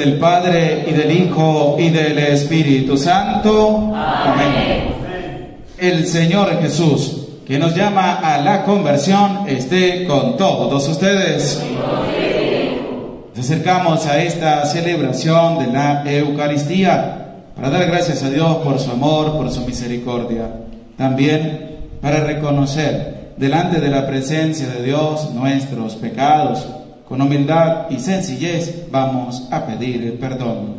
del Padre, y del Hijo, y del Espíritu Santo. Amén. El Señor Jesús, que nos llama a la conversión, esté con todos ustedes. Nos acercamos a esta celebración de la Eucaristía para dar gracias a Dios por su amor, por su misericordia. También para reconocer delante de la presencia de Dios nuestros pecados. Con humildad y sencillez vamos a pedir perdón.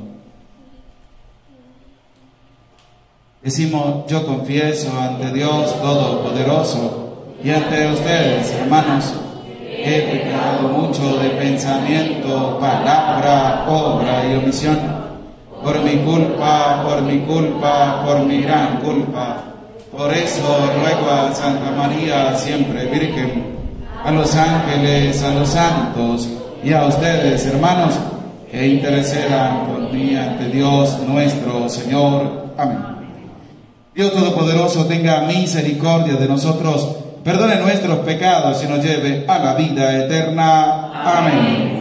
Decimos: yo confieso ante Dios Todopoderoso y ante ustedes, hermanos, he pecado mucho de pensamiento, palabra, obra y omisión. Por mi culpa, por mi gran culpa. Por eso ruego a Santa María, siempre Virgen, a los ángeles, a los santos y a ustedes, hermanos, que intercedan por mí ante Dios nuestro Señor. Amén. Dios Todopoderoso tenga misericordia de nosotros, perdone nuestros pecados y nos lleve a la vida eterna. Amén.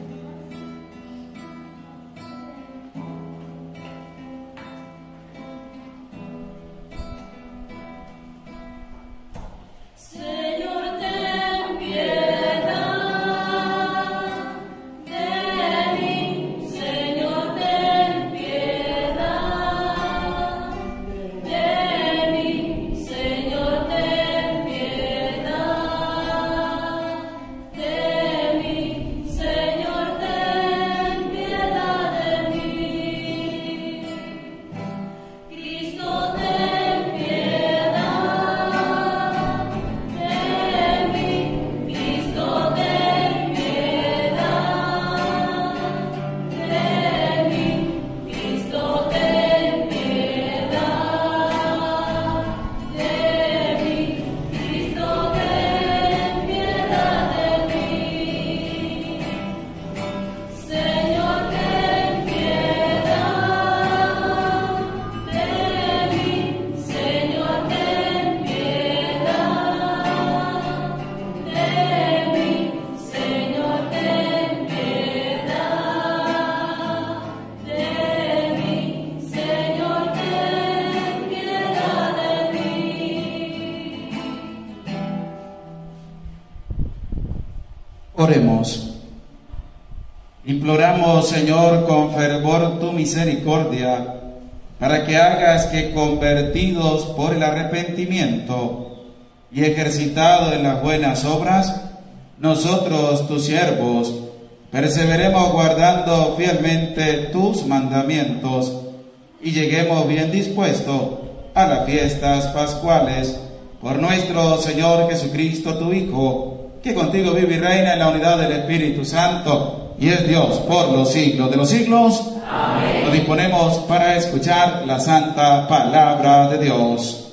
Oremos. Imploramos, Señor, con fervor tu misericordia, para que hagas que, convertidos por el arrepentimiento y ejercitados en las buenas obras, nosotros, tus siervos, perseveremos guardando fielmente tus mandamientos y lleguemos bien dispuestos a las fiestas pascuales, por nuestro Señor Jesucristo, tu Hijo, que contigo vive y reina en la unidad del Espíritu Santo, y es Dios por los siglos de los siglos. Amén. Nos disponemos para escuchar la santa palabra de Dios.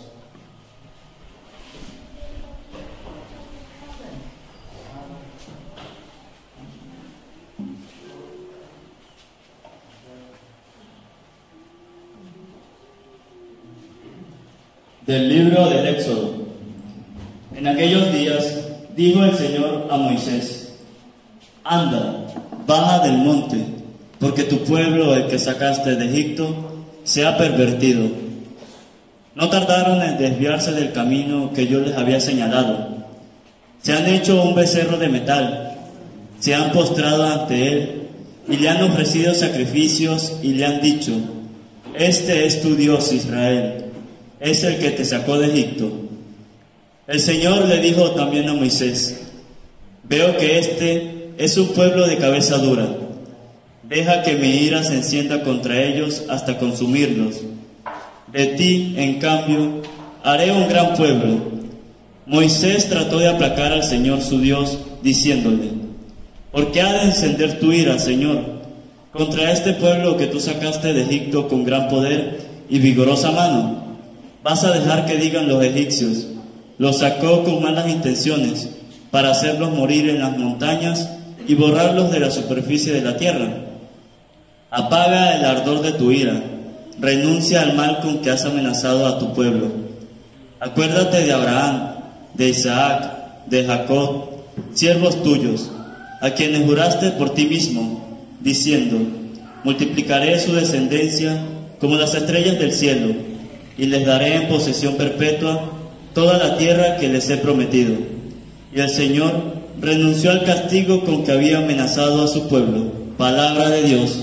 Del libro del Éxodo. En aquellos días dijo el Señor a Moisés: anda, baja del monte, porque tu pueblo, el que sacaste de Egipto, se ha pervertido. No tardaron en desviarse del camino que yo les había señalado. Se han hecho un becerro de metal, se han postrado ante él y le han ofrecido sacrificios y le han dicho: este es tu Dios, Israel, es el que te sacó de Egipto. El Señor le dijo también a Moisés: veo que este es un pueblo de cabeza dura. Deja que mi ira se encienda contra ellos hasta consumirlos. De ti, en cambio, haré un gran pueblo. Moisés trató de aplacar al Señor su Dios, diciéndole: ¿por qué ha de encender tu ira, Señor, contra este pueblo que tú sacaste de Egipto con gran poder y vigorosa mano? ¿Vas a dejar que digan los egipcios: los sacó con malas intenciones, para hacerlos morir en las montañas y borrarlos de la superficie de la tierra? Apaga el ardor de tu ira, renuncia al mal con que has amenazado a tu pueblo. Acuérdate de Abraham, de Isaac, de Jacob, siervos tuyos, a quienes juraste por ti mismo, diciendo: multiplicaré su descendencia como las estrellas del cielo, y les daré en posesión perpetua toda la tierra que les he prometido. Y el Señor renunció al castigo con que había amenazado a su pueblo. Palabra de Dios.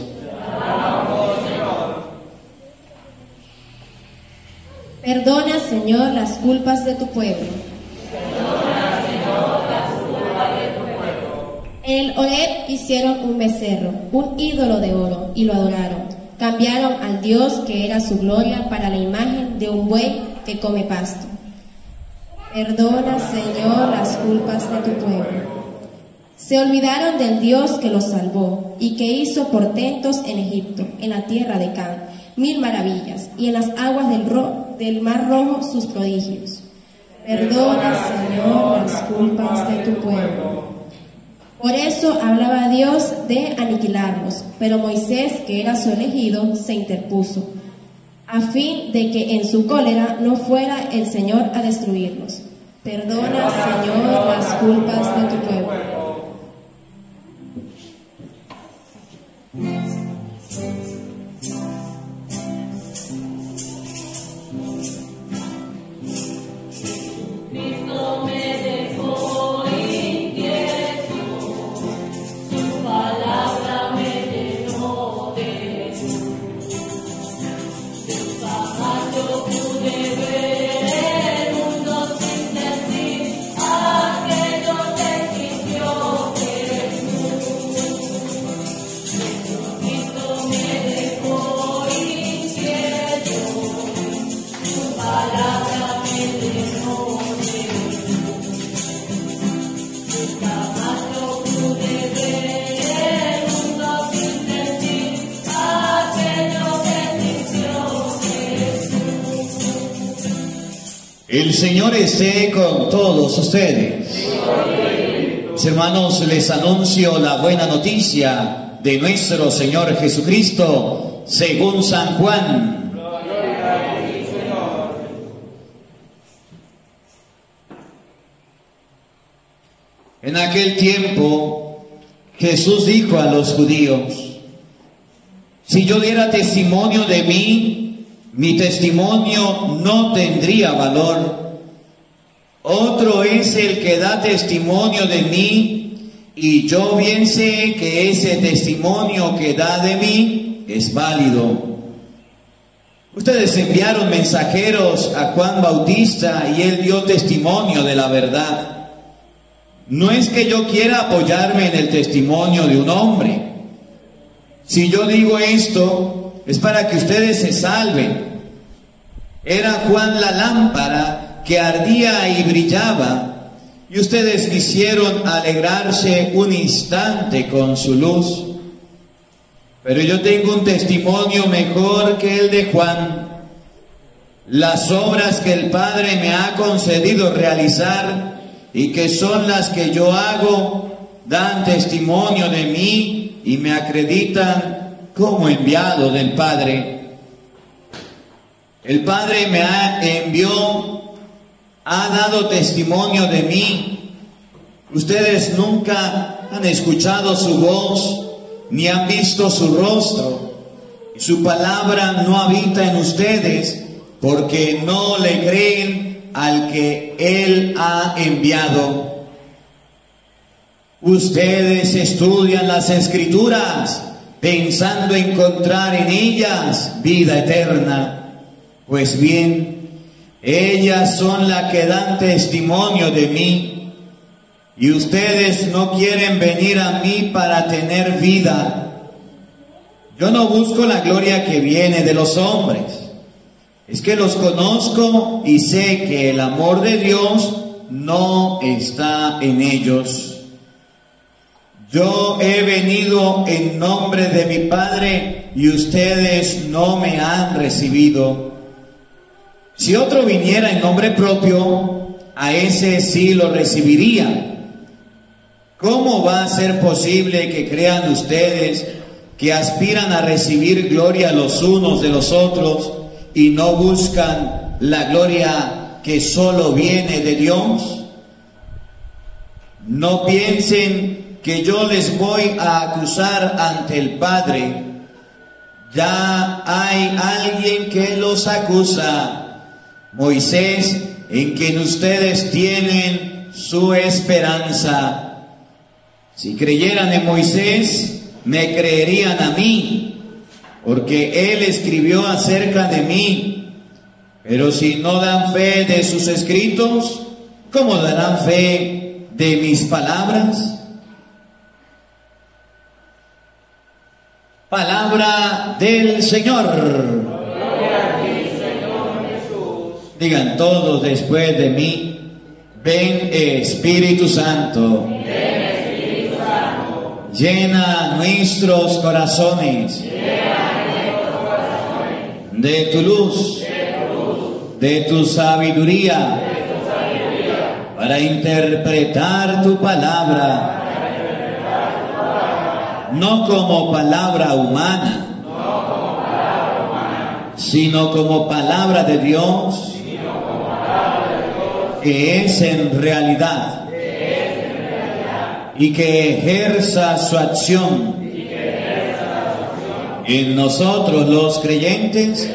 Perdona, Señor, las culpas de tu pueblo. En el Horeb hicieron un becerro, un ídolo de oro, y lo adoraron. Cambiaron al Dios que era su gloria para la imagen de un buey que come pasto. Perdona, Señor, las culpas de tu pueblo. Se olvidaron del Dios que los salvó y que hizo portentos en Egipto, en la tierra de Can, 1000 maravillas, y en las aguas del Mar Rojo sus prodigios. Perdona, Señor, las culpas de tu pueblo. Por eso hablaba Dios de aniquilarlos, pero Moisés, que era su elegido, se interpuso, a fin de que en su cólera no fuera el Señor a destruirlos. Perdona, Señor, las culpas de tu pueblo. El Señor esté con todos ustedes. Mis hermanos, les anuncio la buena noticia de nuestro Señor Jesucristo según San Juan. En aquel tiempo, Jesús dijo a los judíos: si yo diera testimonio de mí, mi testimonio no tendría valor. Otro es el que da testimonio de mí, y yo bien sé que ese testimonio que da de mí es válido. Ustedes enviaron mensajeros a Juan Bautista y él dio testimonio de la verdad. No es que yo quiera apoyarme en el testimonio de un hombre. Si yo digo esto, es para que ustedes se salven. Era Juan la lámpara que ardía y brillaba, y ustedes quisieron alegrarse un instante con su luz. Pero yo tengo un testimonio mejor que el de Juan. Las obras que el Padre me ha concedido realizar y que son las que yo hago, dan testimonio de mí y me acreditan como enviado del Padre. El Padre me envió, ha dado testimonio de mí. Ustedes nunca han escuchado su voz, ni han visto su rostro. Su palabra no habita en ustedes, porque no le creen al que Él ha enviado. Ustedes estudian las Escrituras, pensando encontrar en ellas vida eterna. Pues bien, ellas son las que dan testimonio de mí, y ustedes no quieren venir a mí para tener vida. Yo no busco la gloria que viene de los hombres. Es que los conozco y sé que el amor de Dios no está en ellos. Yo he venido en nombre de mi Padre y ustedes no me han recibido. Si otro viniera en nombre propio, a ese sí lo recibiría. ¿Cómo va a ser posible que crean ustedes que aspiran a recibir gloria los unos de los otros y no buscan la gloria que solo viene de Dios? No piensen que yo les voy a acusar ante el Padre. ya hay alguien que los acusa, Moisés, en quien ustedes tienen su esperanza. Si creyeran en Moisés, me creerían a mí, porque él escribió acerca de mí. Pero si no dan fe de sus escritos, ¿cómo darán fe de mis palabras? Palabra del Señor. Gloria a ti, Señor Jesús. Digan todos después de mí: ven Espíritu Santo. Ven Espíritu Santo. Llena nuestros corazones de tu luz, de tu sabiduría, para interpretar tu palabra, no como palabra humana, sino como palabra de Dios, que es en realidad, y que ejerza su acción en nosotros los creyentes.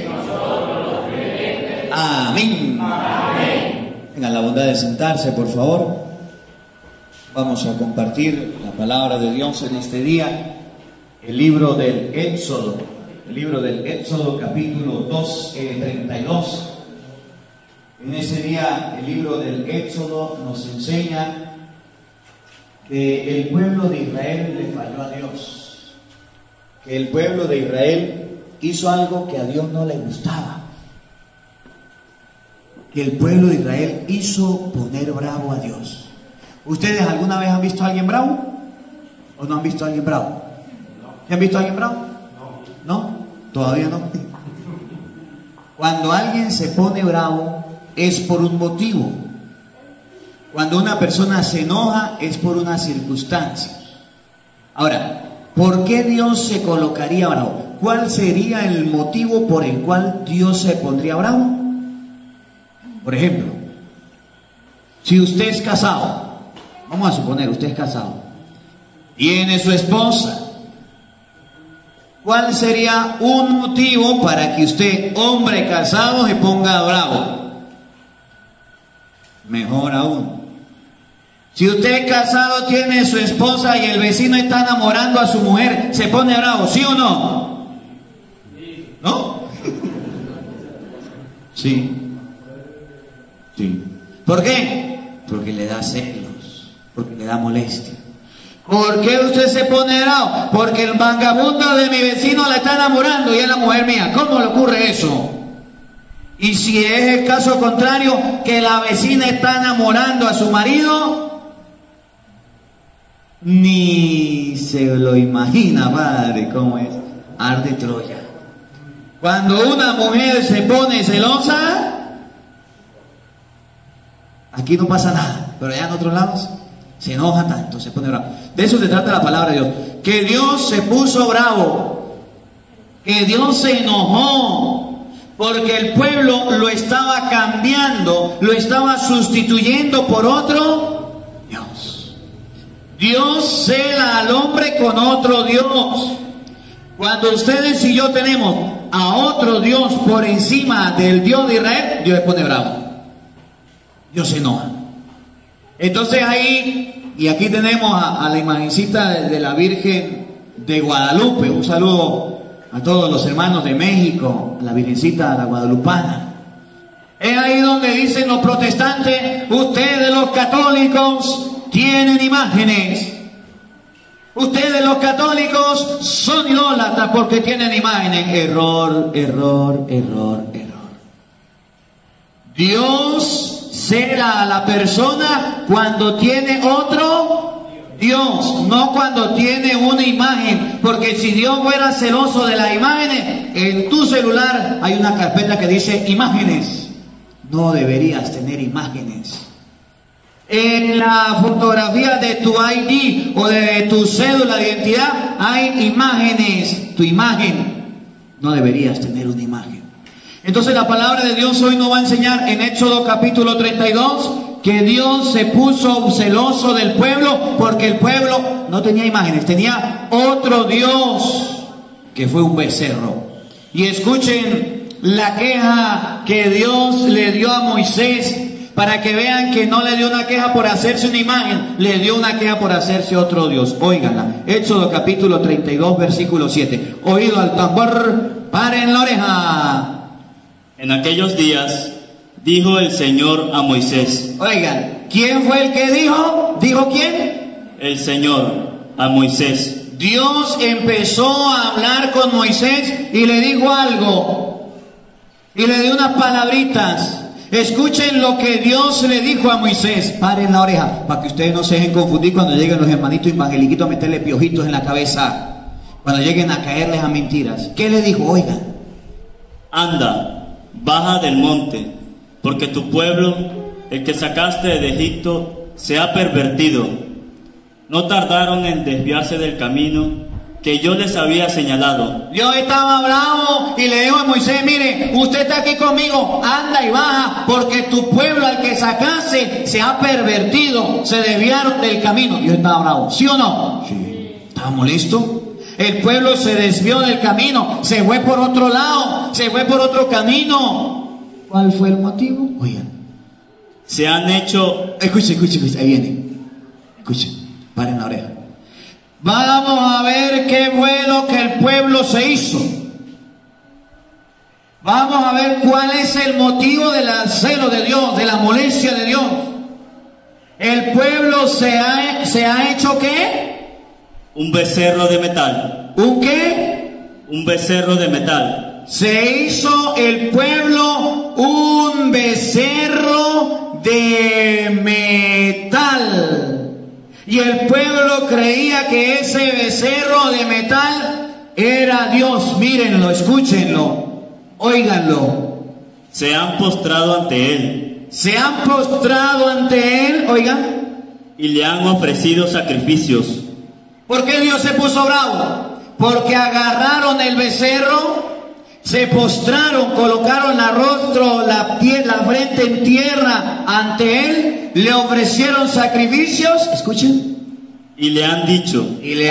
Amén. Tengan la bondad de sentarse, por favor. Vamos a compartir la palabra de Dios en este día. El libro del Éxodo, capítulo 32. En ese día, el libro del Éxodo nos enseña que el pueblo de Israel le falló a Dios, que el pueblo de Israel hizo algo que a Dios no le gustaba, que el pueblo de Israel hizo poner bravo a Dios. ¿Ustedes alguna vez han visto a alguien bravo? ¿O no han visto a alguien bravo? ¿Sí han visto a alguien bravo? ¿No? ¿Todavía no? Cuando alguien se pone bravo es por un motivo. Cuando una persona se enoja es por una circunstancia. Ahora, ¿por qué Dios se colocaría bravo? ¿Cuál sería el motivo por el cual Dios se pondría bravo? Por ejemplo, si usted es casado, vamos a suponer, usted es casado, tiene su esposa, ¿cuál sería un motivo para que usted, hombre casado, se ponga bravo? Mejor aún, si usted casado tiene su esposa y el vecino está enamorando a su mujer, ¿se pone bravo, sí o no? ¿No? Sí. Sí. ¿Por qué? Porque le da celos, porque le da molestia. ¿Por qué usted se pone bravo? Porque el vagabundo de mi vecino la está enamorando y es la mujer mía. ¿Cómo le ocurre eso? Y si es el caso contrario, que la vecina está enamorando a su marido, ni se lo imagina, padre, cómo es. Arde Troya. Cuando una mujer se pone celosa, aquí no pasa nada, pero allá en otros lados se enoja tanto, se pone bravo. De eso se trata la palabra de Dios. Que Dios se puso bravo, que Dios se enojó, porque el pueblo lo estaba cambiando, lo estaba sustituyendo por otro Dios. Dios cela al hombre con otro Dios. Cuando ustedes y yo tenemos a otro Dios por encima del Dios de Israel, Dios se pone bravo. Dios se enoja. Entonces ahí, y aquí tenemos a la imagencita de la Virgen de Guadalupe. Un saludo a todos los hermanos de México, a la Virgencita, a la Guadalupana. Es ahí donde dicen los protestantes: ustedes los católicos tienen imágenes. Ustedes los católicos son idólatras porque tienen imágenes. Error, error, error, error. Dios cela a la persona cuando tiene otro Dios, no cuando tiene una imagen. Porque si Dios fuera celoso de las imágenes, en tu celular hay una carpeta que dice imágenes. No deberías tener imágenes. En la fotografía de tu ID o de tu cédula de identidad hay imágenes. Tu imagen, no deberías tener una imagen. Entonces la palabra de Dios hoy nos va a enseñar en Éxodo capítulo 32 que Dios se puso celoso del pueblo porque el pueblo no tenía imágenes, tenía otro Dios que fue un becerro. Y escuchen la queja que Dios le dio a Moisés, para que vean que no le dio una queja por hacerse una imagen, le dio una queja por hacerse otro Dios. Óiganla. Éxodo capítulo 32, versículo 7. Oído al tambor, paren la oreja. En aquellos días dijo el Señor a Moisés. Oigan, ¿quién fue el que dijo? ¿Dijo quién? El Señor a Moisés. Dios empezó a hablar con Moisés y le dijo algo. Y le dio unas palabritas. Escuchen lo que Dios le dijo a Moisés. Paren la oreja, para que ustedes no se dejen confundir cuando lleguen los hermanitos evangeliquitos a meterle piojitos en la cabeza. Cuando lleguen a caerles a mentiras. ¿Qué le dijo? Oigan. Anda, baja del monte, porque tu pueblo, el que sacaste de Egipto, se ha pervertido. No tardaron en desviarse del camino que yo les había señalado. Dios estaba bravo y le dijo a Moisés, mire, usted está aquí conmigo, anda y baja, porque tu pueblo al que sacaste se ha pervertido, se desviaron del camino. Dios estaba bravo, ¿sí o no? Sí. ¿Estaba molesto? El pueblo se desvió del camino, se fue por otro lado, se fue por otro camino. ¿Cuál fue el motivo? Oigan. Se han hecho... Escuchen, ahí viene. Escuchen, paren la oreja. Vamos a ver qué fue lo que el pueblo se hizo. Vamos a ver cuál es el motivo del celo de Dios, de la molestia de Dios. El pueblo se ha hecho ¿qué? Un becerro de metal. ¿Un qué? Un becerro de metal. Se hizo el pueblo un becerro de metal. Y el pueblo creía que ese becerro de metal era Dios. Mírenlo, escúchenlo, óiganlo. Se han postrado ante él. Se han postrado ante él, oigan. Y le han ofrecido sacrificios. ¿Por qué Dios se puso bravo? Porque agarraron el becerro, se postraron, colocaron la rostro, la frente en tierra ante él, le ofrecieron sacrificios, escuchen. Y le han dicho,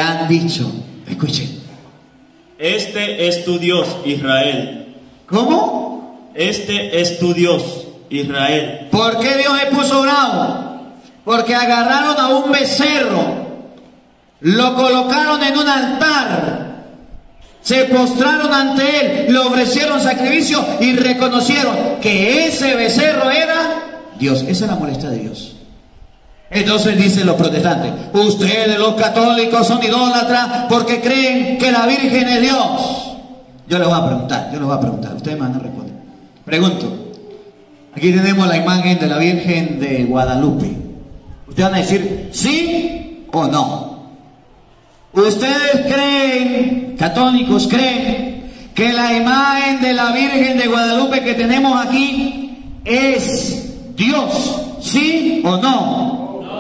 escuchen. Este es tu Dios, Israel. ¿Cómo? Este es tu Dios, Israel. ¿Por qué Dios se puso bravo? Porque agarraron a un becerro, lo colocaron en un altar, se postraron ante él, le ofrecieron sacrificio y reconocieron que ese becerro era Dios. Esa es la molestia de Dios. Entonces dicen los protestantes, ustedes los católicos son idólatras porque creen que la Virgen es Dios. Yo les voy a preguntar, ustedes me van a responder. Pregunto, aquí tenemos la imagen de la Virgen de Guadalupe. Ustedes van a decir sí o no. ¿Ustedes creen, católicos creen, que la imagen de la Virgen de Guadalupe que tenemos aquí es Dios? ¿Sí o no?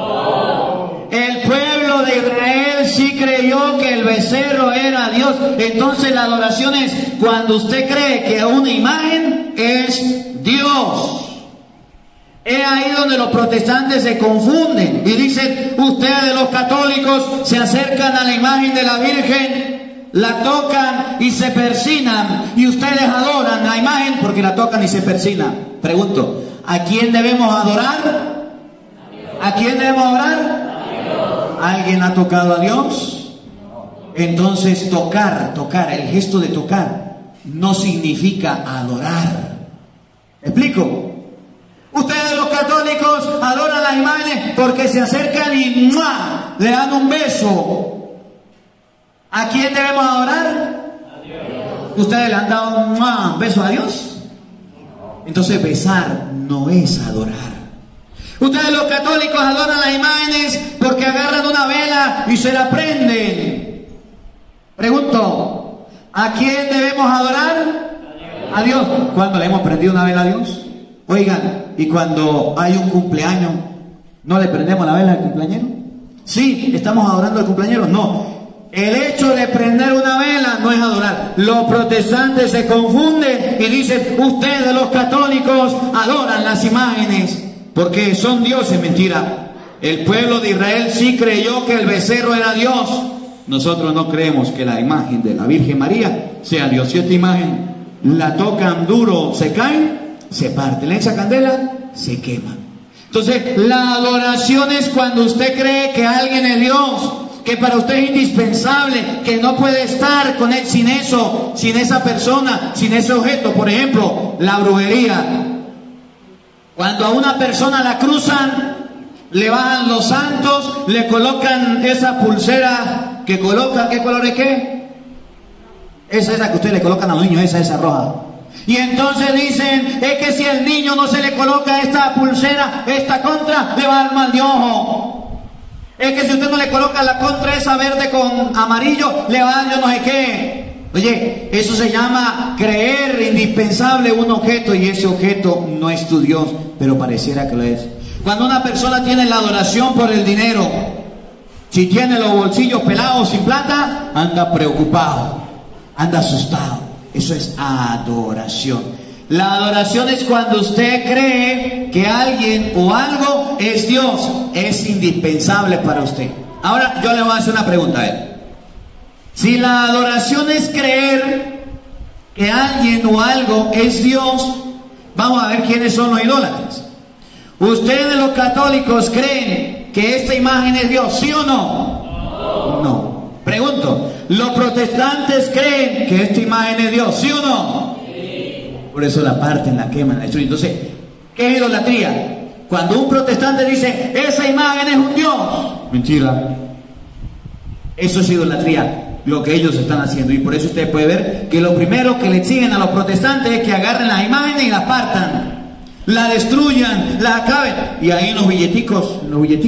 No. El pueblo de Israel sí creyó que el becerro era Dios. Entonces la adoración es cuando usted cree que una imagen es Dios. Es ahí donde los protestantes se confunden y dicen, ustedes los católicos se acercan a la imagen de la Virgen, la tocan y se persignan, y ustedes adoran la imagen porque la tocan y se persignan. Pregunto, ¿a quién debemos adorar? ¿A quién debemos adorar? ¿Alguien ha tocado a Dios? Entonces tocar, el gesto de tocar no significa adorar. ¿Me explico? Ustedes los católicos adoran las imágenes porque se acercan y ¡mua!, le dan un beso. ¿A quién debemos adorar? A Dios. ¿Ustedes le han dado un beso a Dios? Entonces besar no es adorar. Ustedes los católicos adoran las imágenes porque agarran una vela y se la prenden. Pregunto, ¿a quién debemos adorar? A Dios. ¿Cuándo le hemos prendido una vela a Dios? Oigan, ¿y cuando hay un cumpleaños, no le prendemos la vela al cumpleañero? Sí, ¿estamos adorando al cumpleañero? No. El hecho de prender una vela no es adorar. Los protestantes se confunden y dicen, ustedes los católicos adoran las imágenes porque son dioses. Mentira. El pueblo de Israel sí creyó que el becerro era Dios. nosotros no creemos que la imagen de la Virgen María sea Dios. Si esta imagen la tocan duro, se cae, se parte. Le echa candela, se quema. Entonces, la adoración es cuando usted cree que alguien es Dios, que para usted es indispensable, que no puede estar con él sin eso, sin esa persona, sin ese objeto. Por ejemplo, la brujería. Cuando a una persona la cruzan, le bajan los santos, le colocan esa pulsera que coloca, ¿qué color es qué? Esa es la que usted le colocan a los niños, esa roja. Y entonces dicen, es que si al niño no se le coloca esta pulsera, esta contra, le va a dar mal de ojo. Es que si usted no le coloca la contra esa verde con amarillo, le va a dar yo no sé qué. Oye, eso se llama creer indispensable un objeto, y ese objeto no es tu Dios, pero pareciera que lo es. Cuando una persona tiene la adoración por el dinero, si tiene los bolsillos pelados sin plata, anda preocupado, anda asustado. Eso es adoración. La adoración es cuando usted cree que alguien o algo es Dios, es indispensable para usted. Ahora yo le voy a hacer una pregunta a él. Si la adoración es creer que alguien o algo es Dios, vamos a ver quiénes son los idólatras. ¿Ustedes los católicos creen que esta imagen es Dios, sí o no? No. Pregunto, ¿los protestantes creen que esta imagen es Dios, sí o no? Sí. Por eso la parten, la queman, la destruyen. Entonces, ¿qué es idolatría? Cuando un protestante dice, esa imagen es un Dios. Mentira. Eso es idolatría, lo que ellos están haciendo. Y por eso usted puede ver que lo primero que le exigen a los protestantes es que agarren las imágenes y las partan, la destruyan, la acaben. Y ahí en los billeticos,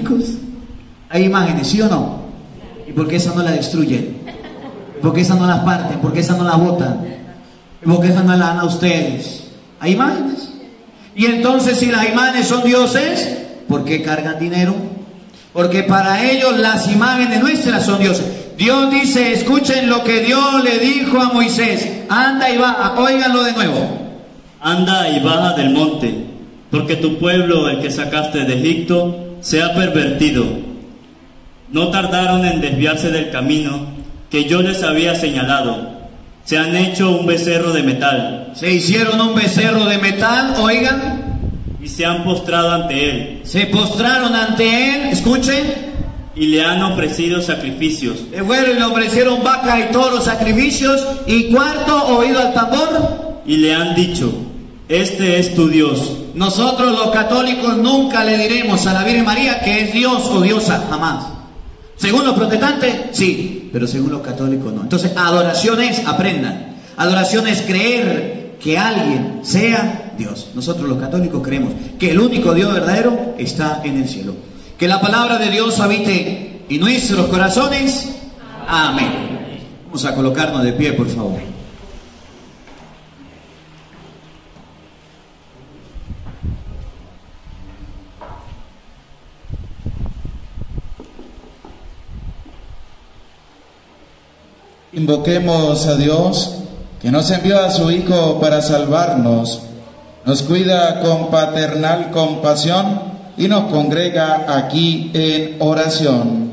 hay imágenes, ¿sí o no? ¿Y por qué esa no la destruyen? ¿Por qué esa no las parten? ¿Por qué esa no la botan? ¿Por qué esa no la dan a ustedes? Hay imágenes. Y entonces, si las imágenes son dioses, ¿por qué cargan dinero? Porque para ellos las imágenes nuestras son dioses. Dios dice, escuchen lo que Dios le dijo a Moisés: anda y baja, óiganlo de nuevo. Anda y baja del monte, porque tu pueblo, el que sacaste de Egipto, se ha pervertido. No tardaron en desviarse del camino que yo les había señalado. Se han hecho un becerro de metal. Se hicieron un becerro de metal, oigan. Y se han postrado ante él. Se postraron ante él, escuchen. Y le han ofrecido sacrificios. Bueno, y le ofrecieron vacas y toros, sacrificios. Y cuarto, oído al tambor. Y le han dicho, este es tu Dios. Nosotros los católicos nunca le diremos a la Virgen María que es Dios o diosa, jamás. Según los protestantes, sí, pero según los católicos no. Entonces, adoración es, aprendan, adoración es creer que alguien sea Dios. Nosotros los católicos creemos que el único Dios verdadero está en el cielo. Que la palabra de Dios habite en nuestros corazones. Amén. Vamos a colocarnos de pie, por favor. Invoquemos a Dios, que nos envió a su Hijo para salvarnos, nos cuida con paternal compasión y nos congrega aquí en oración.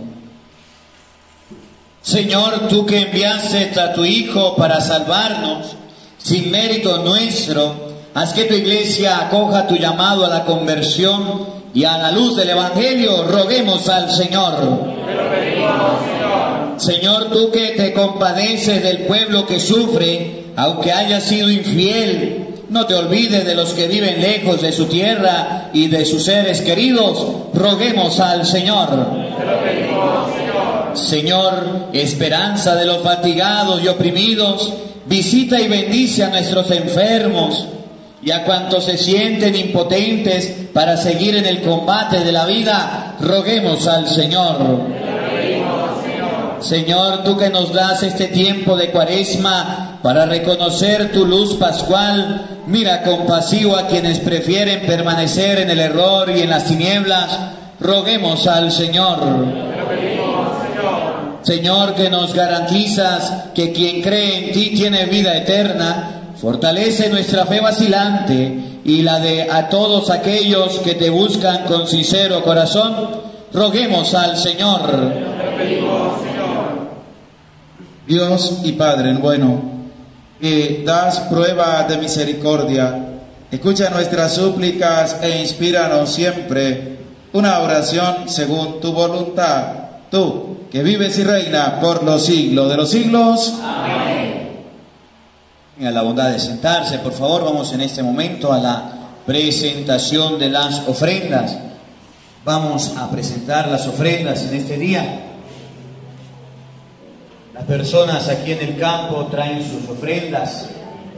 Señor, tú que enviaste a tu Hijo para salvarnos, sin mérito nuestro, haz que tu iglesia acoja tu llamado a la conversión y a la luz del Evangelio roguemos al Señor. Te lo pedimos, Señor. Señor, tú que te compadeces del pueblo que sufre, aunque haya sido infiel, no te olvides de los que viven lejos de su tierra y de sus seres queridos, roguemos al Señor. Te lo pedimos, Señor. Señor, esperanza de los fatigados y oprimidos, visita y bendice a nuestros enfermos y a cuantos se sienten impotentes para seguir en el combate de la vida, roguemos al Señor. Señor, tú que nos das este tiempo de Cuaresma para reconocer tu luz pascual, mira compasivo a quienes prefieren permanecer en el error y en las tinieblas, roguemos al Señor. Señor, que nos garantizas que quien cree en ti tiene vida eterna, fortalece nuestra fe vacilante y la de a todos aquellos que te buscan con sincero corazón, roguemos al Señor. Dios y Padre bueno, que das prueba de misericordia, escucha nuestras súplicas e inspíranos siempre una oración según tu voluntad, tú que vives y reinas por los siglos de los siglos. Amén. Tenga la bondad de sentarse, por favor. Vamos en este momento a la presentación de las ofrendas. Vamos a presentar las ofrendas en este día. Las personas aquí en el campo traen sus ofrendas.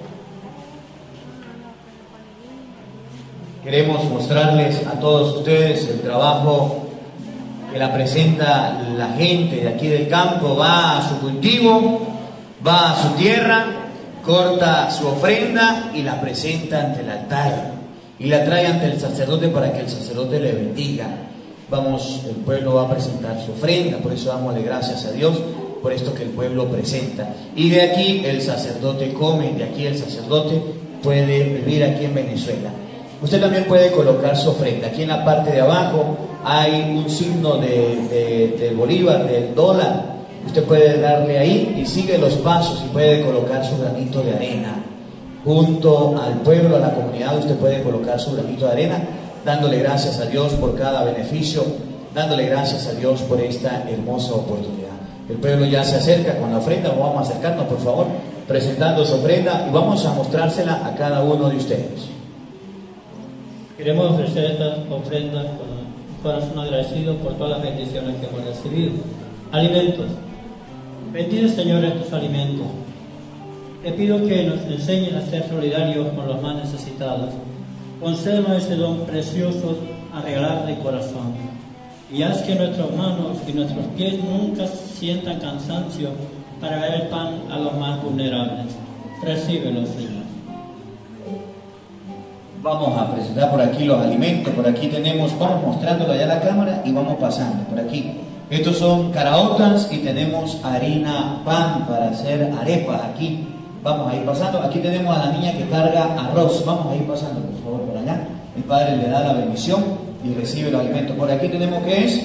Queremos mostrarles a todos ustedes el trabajo que la presenta la gente de aquí del campo. Va a su cultivo, va a su tierra, corta su ofrenda y la presenta ante el altar y la trae ante el sacerdote para que el sacerdote le bendiga. El pueblo va a presentar su ofrenda, por eso dámosle gracias a Dios por esto que el pueblo presenta. Y de aquí el sacerdote come, de aquí el sacerdote puede vivir aquí en Venezuela. Usted también puede colocar su ofrenda. Aquí en la parte de abajo hay un signo del bolívar, del dólar. Usted puede darle ahí y sigue los pasos y puede colocar su granito de arena. Junto al pueblo, a la comunidad, usted puede colocar su granito de arena, dándole gracias a Dios por cada beneficio, dándole gracias a Dios por esta hermosa oportunidad. El pueblo ya se acerca con la ofrenda. Vamos a acercarnos, por favor, presentando su ofrenda y vamos a mostrársela a cada uno de ustedes. Queremos ofrecer estas ofrendas con un corazón agradecido por todas las bendiciones que hemos recibido. Alimentos. Bendice, Señor, estos alimentos. Te pido que nos enseñen a ser solidarios con los más necesitados. Concédenos ese don precioso a regalar de corazón. Y haz que nuestras manos y nuestros pies nunca sientan cansancio para dar el pan a los más vulnerables. Recíbelo, Señor. Vamos a presentar por aquí los alimentos. Por aquí tenemos, vamos mostrándolo allá a la cámara y vamos pasando por aquí. Estos son caraotas y tenemos harina pan para hacer arepas. Aquí vamos a ir pasando. Aquí tenemos a la niña que carga arroz. Vamos a ir pasando, por favor, por allá. El Padre le da la bendición y recibe los alimentos. Por aquí tenemos, ¿qué es?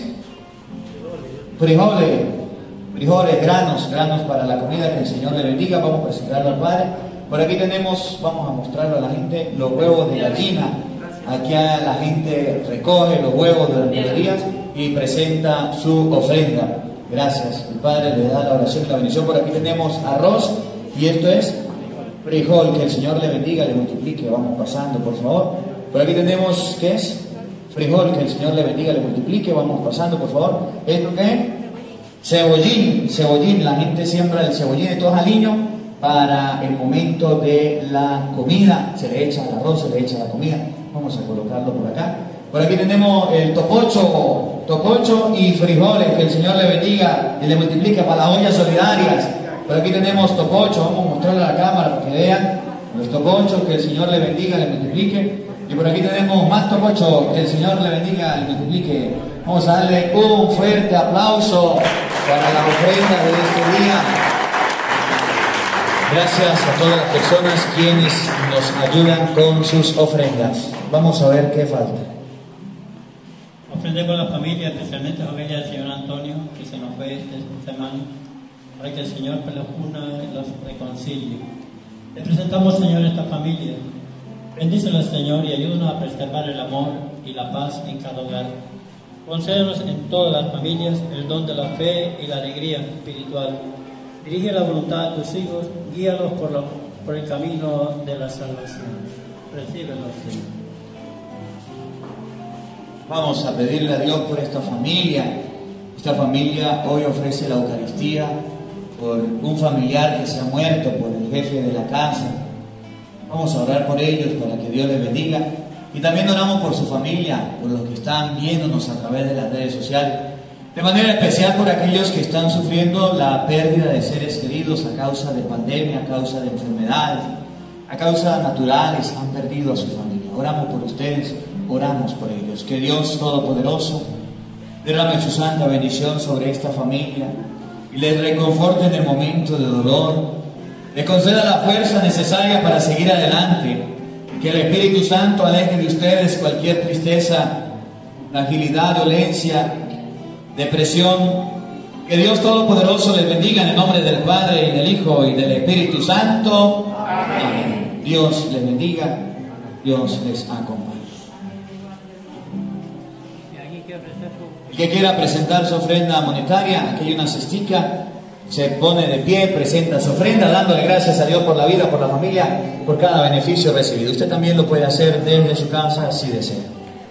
Frijoles, granos para la comida. Que el Señor le bendiga. Vamos a presentarlo al Padre. Por aquí tenemos, vamos a mostrarlo a la gente, los huevos de gallina. Aquí la gente recoge los huevos de las galerías y presenta su ofrenda. Gracias. El Padre le da la oración y la bendición. Por aquí tenemos arroz y esto es frijol. Que el Señor le bendiga, le multiplique. Vamos pasando, por favor. Por aquí tenemos, ¿qué es? Frijol. Que el Señor le bendiga, le multiplique. Vamos pasando, por favor. ¿Esto qué es? Cebollín. La gente siembra el cebollín de todos aliños para el momento de la comida. Se le echa el arroz, se le echa la comida. Vamos a colocarlo por acá. Por aquí tenemos el topocho y frijoles. Que el Señor le bendiga y le multiplique para las ollas solidarias. Por aquí tenemos topocho. Vamos a mostrarle a la cámara para que vean los topochos. Que el Señor le bendiga, le multiplique. Y por aquí tenemos más topocho. Que el Señor le bendiga, le multiplique. Vamos a darle un fuerte aplauso para la ofrenda de este día. Gracias a todas las personas quienes nos ayudan con sus ofrendas. Vamos a ver qué falta. Ofrendemos a la familia, especialmente a la familia del señor Antonio, que se nos fue esta semana, para que el Señor los una y los reconcilie. Le presentamos, Señor, esta familia. Bendícela, Señor, y ayúdanos a preservar el amor y la paz en cada hogar. Concédenos en todas las familias el don de la fe y la alegría espiritual. Dirige la voluntad de tus hijos, guíalos por el camino de la salvación. Recíbelos, Señor. Vamos a pedirle a Dios por esta familia. Esta familia hoy ofrece la Eucaristía por un familiar que se ha muerto, por el jefe de la casa. Vamos a orar por ellos para que Dios les bendiga. Y también oramos por su familia, por los que están viéndonos a través de las redes sociales. De manera especial por aquellos que están sufriendo la pérdida de seres queridos a causa de pandemia, a causa de enfermedades, a causa naturales, han perdido a su familia. Oramos por ustedes, oramos por ellos. Que Dios Todopoderoso derrame su santa bendición sobre esta familia y les reconforte en el momento de dolor, les conceda la fuerza necesaria para seguir adelante, y que el Espíritu Santo aleje de ustedes cualquier tristeza, fragilidad, dolencia, depresión, Que Dios Todopoderoso les bendiga en el nombre del Padre, y del Hijo, y del Espíritu Santo. Amén. Dios les bendiga, Dios les acompañe. El que quiera presentar su ofrenda monetaria, aquí hay una cestica, se pone de pie, presenta su ofrenda, dándole gracias a Dios por la vida, por la familia, por cada beneficio recibido. Usted también lo puede hacer desde su casa si desea.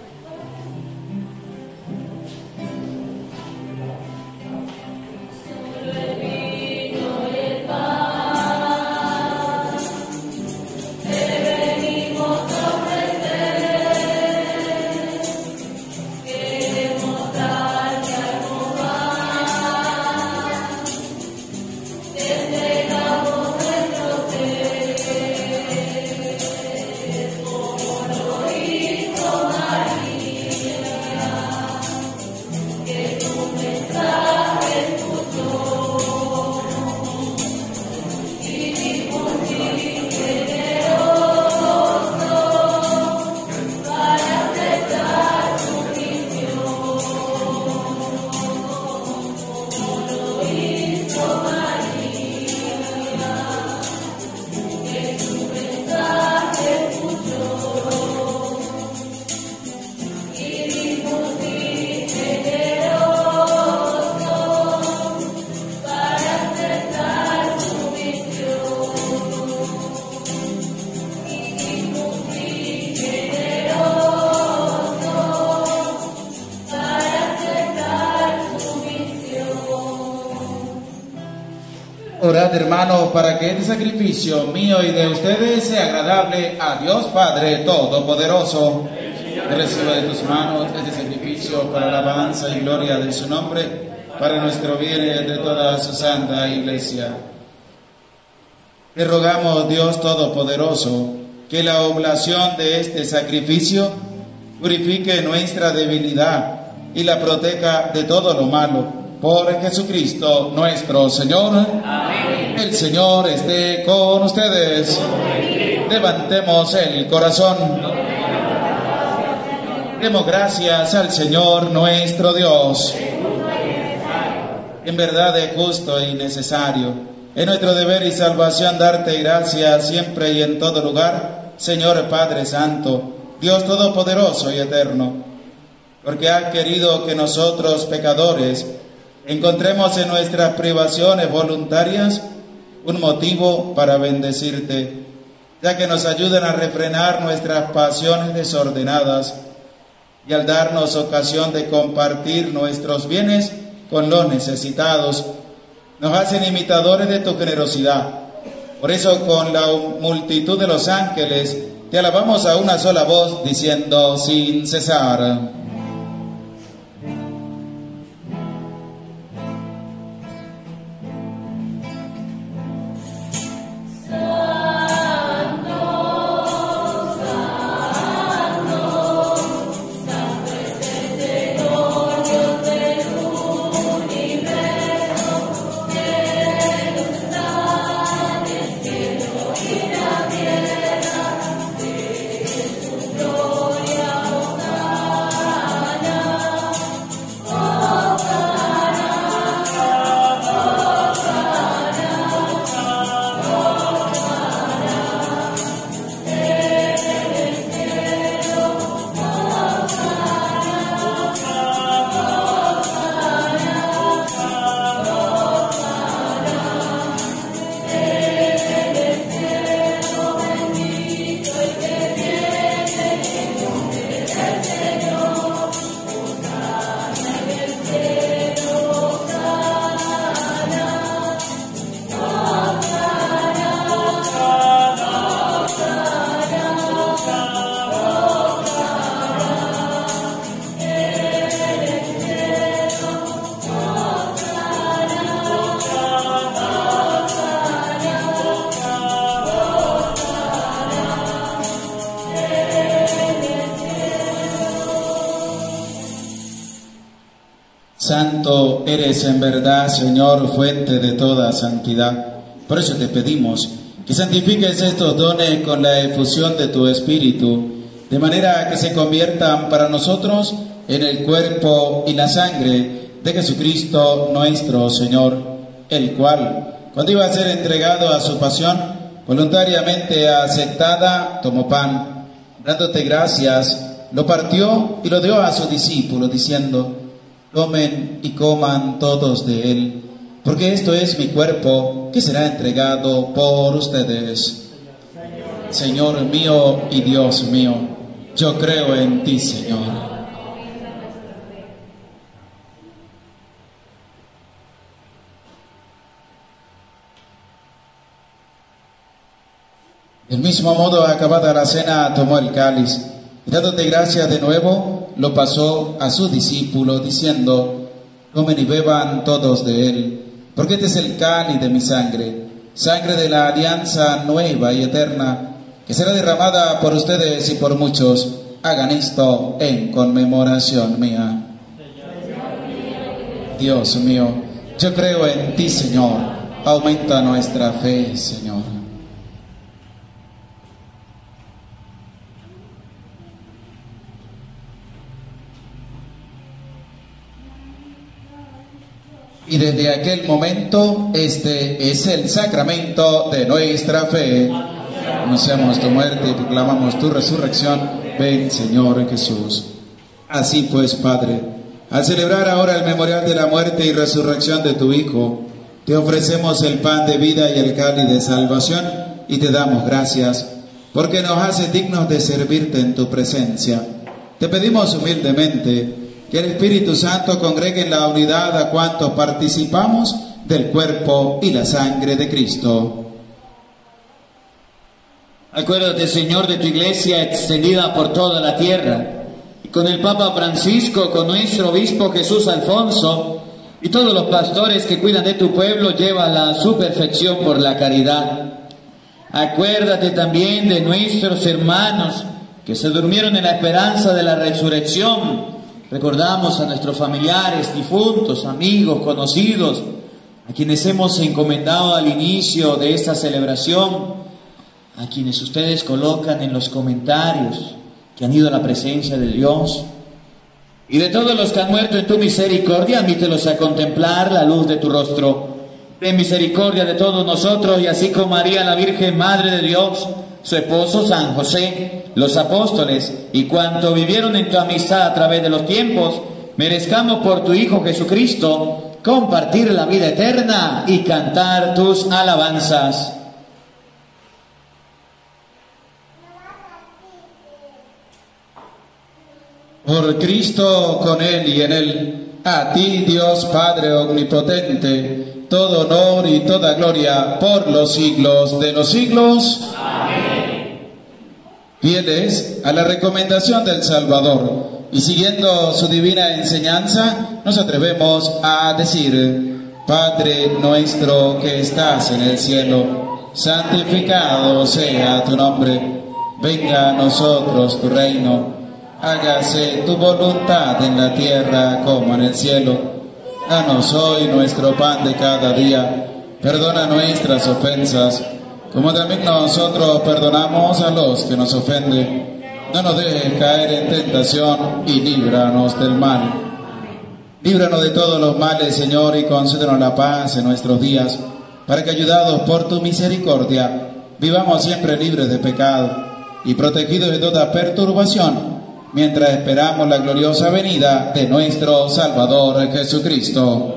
Orad, hermanos, para que este sacrificio mío y de ustedes sea agradable a Dios Padre Todopoderoso. Que reciba de tus manos este sacrificio para la alabanza y gloria de su nombre, para nuestro bien y de toda su santa iglesia. Te rogamos, Dios Todopoderoso, que la oblación de este sacrificio purifique nuestra debilidad y la proteja de todo lo malo. Por Jesucristo nuestro Señor. Amén. El Señor esté con ustedes. Levantemos el corazón. Demos gracias al Señor nuestro Dios. En verdad es justo y necesario. Es nuestro deber y salvación darte gracias siempre y en todo lugar, Señor Padre Santo, Dios Todopoderoso y Eterno, porque has querido que nosotros, pecadores, encontremos en nuestras privaciones voluntarias un motivo para bendecirte, ya que nos ayudan a refrenar nuestras pasiones desordenadas y al darnos ocasión de compartir nuestros bienes con los necesitados, nos hacen imitadores de tu generosidad. Por eso, con la multitud de los ángeles, te alabamos a una sola voz, diciendo sin cesar: Santo eres en verdad, Señor, fuente de toda santidad. Por eso te pedimos que santifiques estos dones con la efusión de tu Espíritu, de manera que se conviertan para nosotros en el cuerpo y la sangre de Jesucristo nuestro Señor, el cual, cuando iba a ser entregado a su pasión, voluntariamente aceptada, tomó pan, dándote gracias, lo partió y lo dio a sus discípulos, diciendo: tomen y coman todos de él, porque esto es mi cuerpo, que será entregado por ustedes. Señor mío y Dios mío, yo creo en ti, Señor. Del mismo modo, acabada la cena, tomó el cáliz y, dándote gracias de nuevo, lo pasó a sus discípulos, diciendo: tomen y beban todos de él, porque este es el cáliz de mi sangre, sangre de la alianza nueva y eterna, que será derramada por ustedes y por muchos. Hagan esto en conmemoración mía. Dios mío, yo creo en ti, Señor. Aumenta nuestra fe, Señor. Y desde aquel momento, este es el sacramento de nuestra fe. Anunciamos tu muerte y proclamamos tu resurrección. Ven, Señor Jesús. Así pues, Padre, al celebrar ahora el memorial de la muerte y resurrección de tu Hijo, te ofrecemos el pan de vida y el cáliz de salvación, y te damos gracias, porque nos haces dignos de servirte en tu presencia. Te pedimos humildemente que el Espíritu Santo congregue en la unidad a cuantos participamos del cuerpo y la sangre de Cristo. Acuérdate, Señor, de tu iglesia extendida por toda la tierra, y con el Papa Francisco, con nuestro obispo Jesús Alfonso, y todos los pastores que cuidan de tu pueblo, llévala a su perfección por la caridad. Acuérdate también de nuestros hermanos que se durmieron en la esperanza de la resurrección. Recordamos a nuestros familiares, difuntos, amigos, conocidos, a quienes hemos encomendado al inicio de esta celebración, a quienes ustedes colocan en los comentarios que han ido a la presencia de Dios. Y de todos los que han muerto en tu misericordia, admítelos a contemplar la luz de tu rostro. Ten misericordia de todos nosotros, y así como María, la Virgen Madre de Dios, su esposo San José, los apóstoles y cuanto vivieron en tu amistad a través de los tiempos, merezcamos por tu Hijo Jesucristo compartir la vida eterna y cantar tus alabanzas. Por Cristo, con Él y en Él, a ti, Dios Padre omnipotente, todo honor y toda gloria por los siglos de los siglos. Amén. Fieles a la recomendación del Salvador y siguiendo su divina enseñanza, nos atrevemos a decir: Padre nuestro que estás en el cielo, santificado sea tu nombre. Venga a nosotros tu reino. Hágase tu voluntad en la tierra como en el cielo. Danos hoy nuestro pan de cada día. Perdona nuestras ofensas, como también nosotros perdonamos a los que nos ofenden. No nos dejes caer en tentación y líbranos del mal. Líbranos de todos los males, Señor, y concédenos la paz en nuestros días, para que, ayudados por tu misericordia, vivamos siempre libres de pecado y protegidos de toda perturbación, mientras esperamos la gloriosa venida de nuestro Salvador Jesucristo.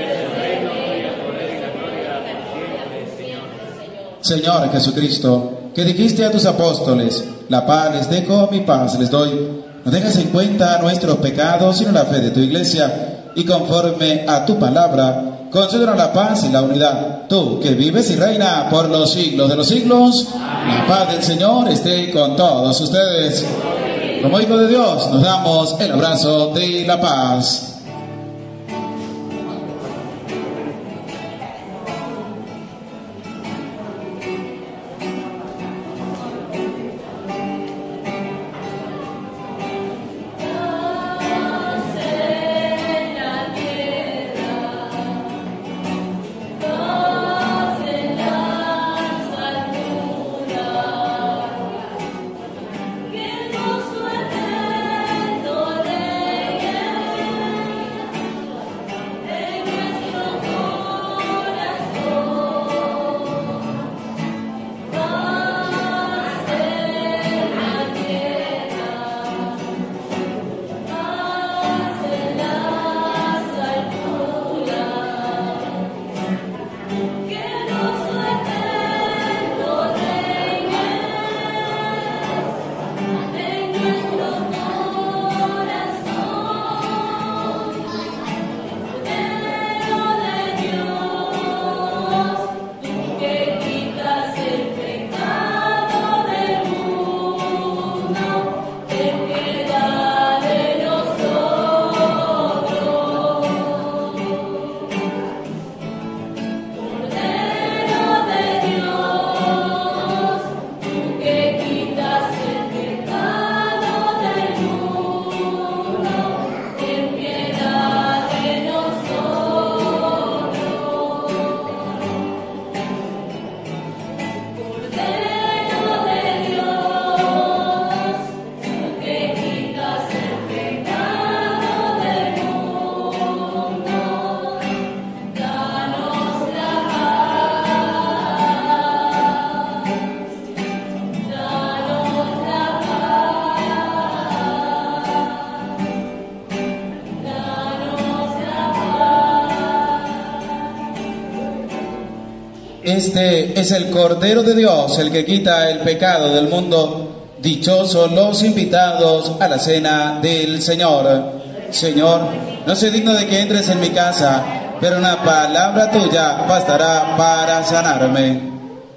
Señor Jesucristo, que dijiste a tus apóstoles: la paz les dejo, mi paz les doy. No tengas en cuenta nuestros pecados, sino la fe de tu iglesia, y conforme a tu palabra, concédenos la paz y la unidad. Tú, que vives y reinas por los siglos de los siglos, la paz del Señor esté con todos ustedes. Como hijo de Dios, nos damos el abrazo de la paz. Este es el Cordero de Dios, el que quita el pecado del mundo. Dichosos los invitados a la cena del Señor. Señor, no soy digno de que entres en mi casa, pero una palabra tuya bastará para sanarme.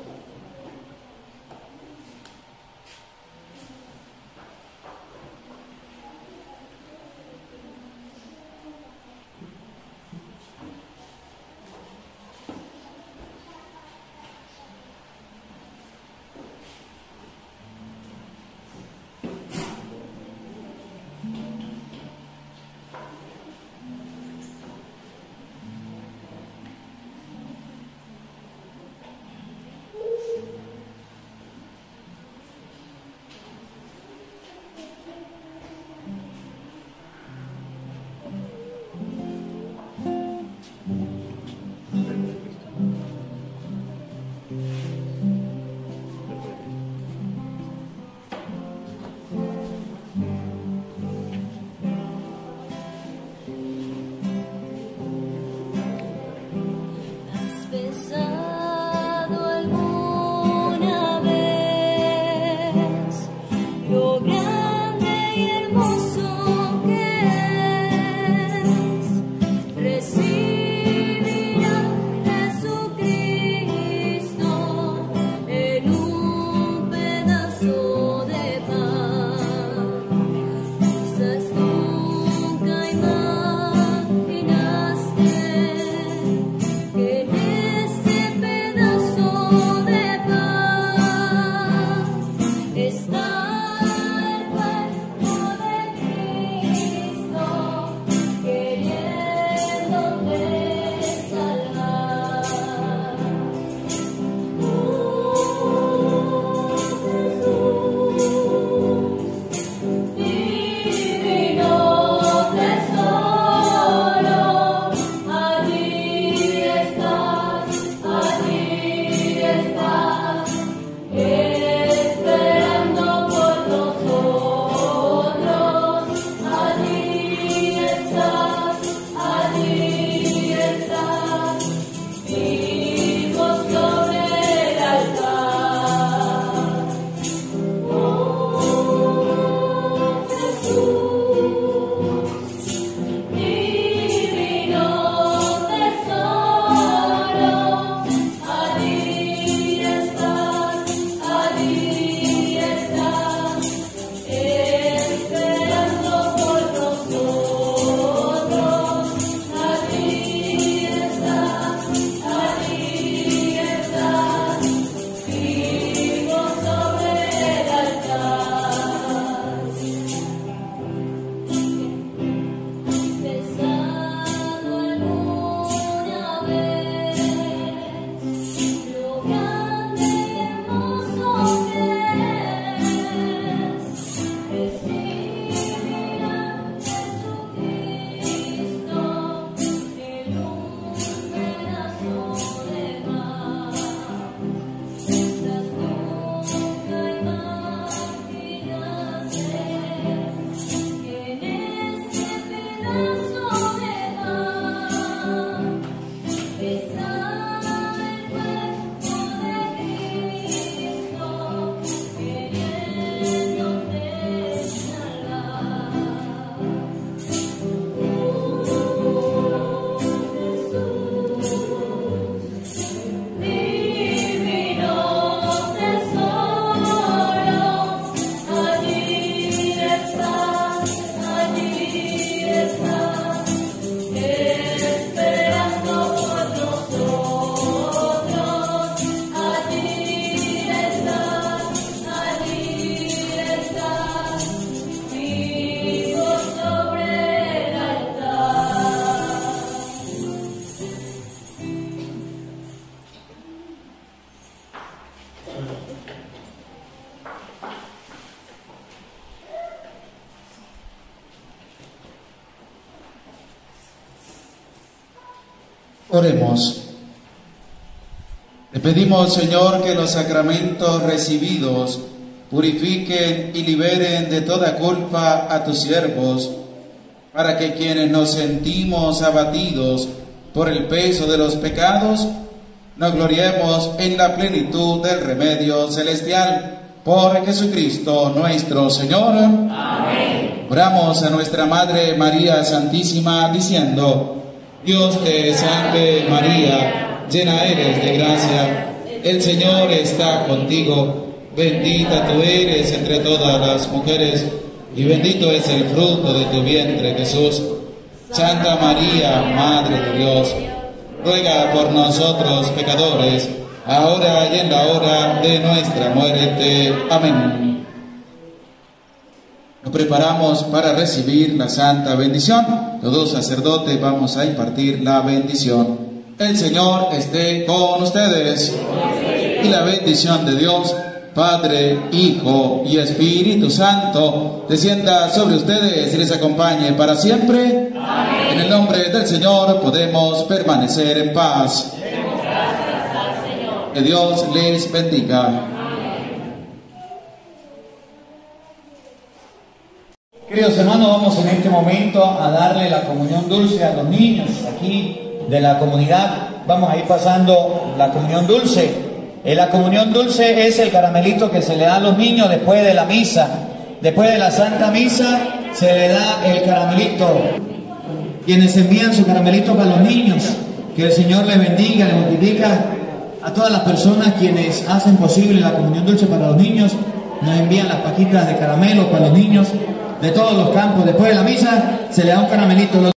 Oremos. Le pedimos, Señor, que los sacramentos recibidos purifiquen y liberen de toda culpa a tus siervos, para que quienes nos sentimos abatidos por el peso de los pecados, nos gloriemos en la plenitud del remedio celestial. Por Jesucristo nuestro Señor. Amén. Oramos a nuestra Madre María Santísima diciendo: Dios te salve María, llena eres de gracia, el Señor está contigo, bendita tú eres entre todas las mujeres, y bendito es el fruto de tu vientre, Jesús. Santa María, Madre de Dios, ruega por nosotros pecadores, ahora y en la hora de nuestra muerte. Amén. Nos preparamos para recibir la santa bendición. Todos sacerdotes vamos a impartir la bendición. El Señor esté con ustedes. Y la bendición de Dios, Padre, Hijo y Espíritu Santo, descienda sobre ustedes y les acompañe para siempre. Amén. En el nombre del Señor podemos permanecer en paz. Demos gracias al Señor. Que Dios les bendiga. Queridos hermanos, vamos en este momento a darle la comunión dulce a los niños aquí de la comunidad. Vamos a ir pasando la comunión dulce. La comunión dulce es el caramelito que se le da a los niños después de la misa. Después de la Santa Misa se le da el caramelito. Quienes envían su caramelito para los niños, que el Señor les bendiga, les multiplica. A todas las personas quienes hacen posible la comunión dulce para los niños, nos envían las paquitas de caramelo para los niños de todos los campos. Después de la misa se le da un caramelito.